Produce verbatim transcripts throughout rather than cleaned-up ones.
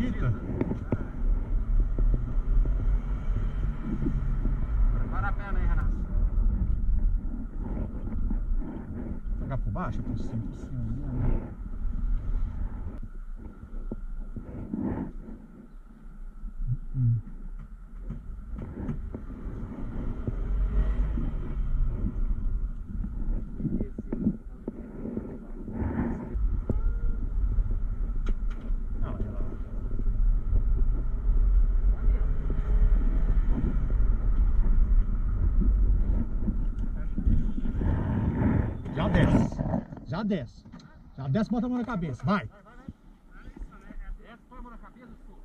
fita? Prepara a perna aí, Renato. Jogar por baixo ou por cima? Por cima, né? Hum. Já desce, já desce, já desce, bota a mão na cabeça, vai. Desce, põe a mão na cabeça, senhor.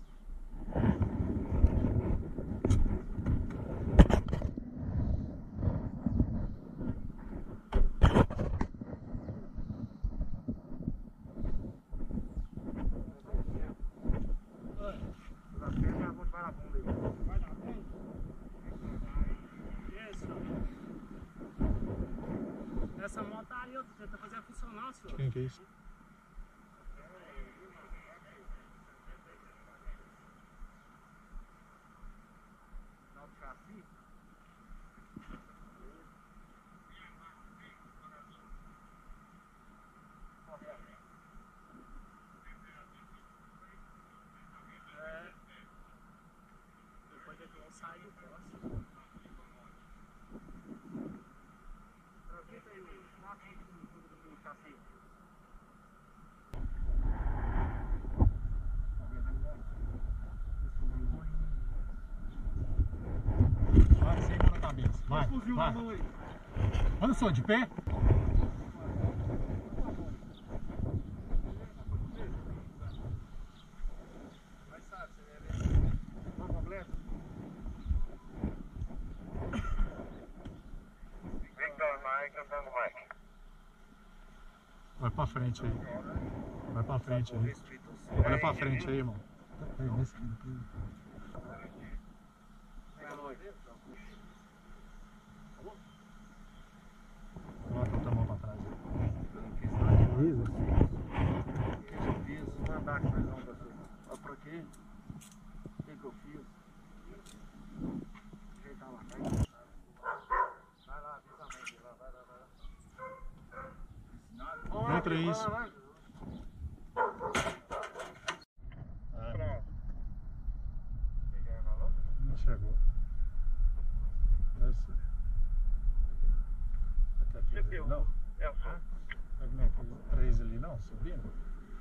Vai na bunda? Isso. Essa moto aí eu tô tentando fazer funcionar, senhor. Quem que é isso? Dá o chassi. É. Depois daqui eu saio do próximo. Transita aí o máximo do chassi. Vai, sem mão na cabeça, vai, vai. Olha só, de pé. Mas sabe, você vê ali. Tá completo? Victor Mike, cantando Mike. Vai pra frente aí. Vai pra frente aí. Olha pra frente aí, irmão. Aí, nesse aqui depois. Coloca a outra mão pra trás aí. Isso. Eu fiz mandar aqui mais um pra você. Olha pra quê? O que que eu fiz? Ajeitar lá, vai. Vai lá, avisa a mãe dele lá, vai lá, vai lá. Entra isso. Vai lá, vai. Não chegou. Deve ser. Até aqui, C P U. não? É o som. Como é que três ali não? Subindo?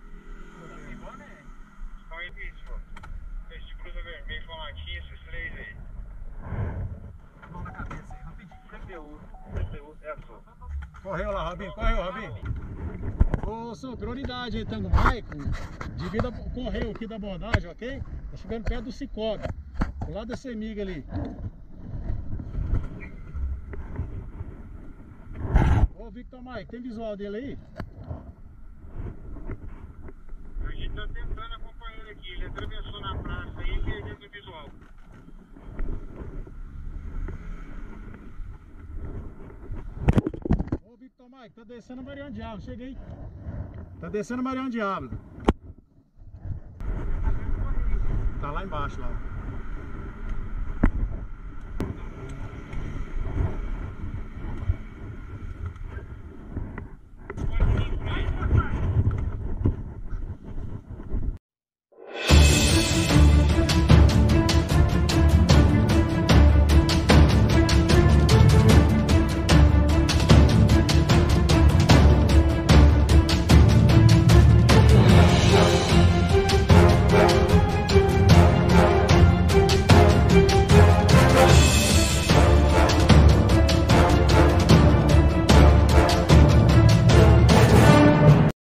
Só isso, pô. Esse cruza vermelho, formatinho, esses três aí. Mão na cabeça aí, rapidinho. C P U. C P U. É o som. Correu lá, Robinho. Correu, Robinho. Ô, sou prioridade aí, Tango Maicon. Devido ao correio aqui da abordagem, ok? Tá chegando perto do Cicobi. Do lado da Semiga ali. Ô, Victor Mike, tem visual dele aí? A gente tá tentando acompanhar ele aqui. Ele atravessou na praça aí e perdeu o visual. Ô, Victor Mike, tá descendo a Mariana Diablo. Cheguei. Tá descendo a Mariana Diablo. Tá lá embaixo, lá.